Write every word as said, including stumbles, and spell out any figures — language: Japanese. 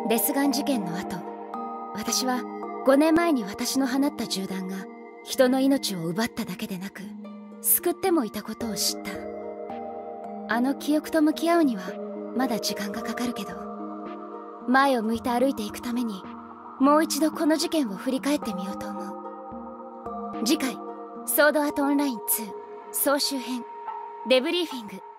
デスガン事件の後、私はごねんまえに私の放った銃弾が人の命を奪っただけでなく救ってもいたことを知った。あの記憶と向き合うにはまだ時間がかかるけど、前を向いて歩いていくためにもう一度この事件を振り返ってみようと思う。次回ソードアートオンラインツー総集編デブリーフィング。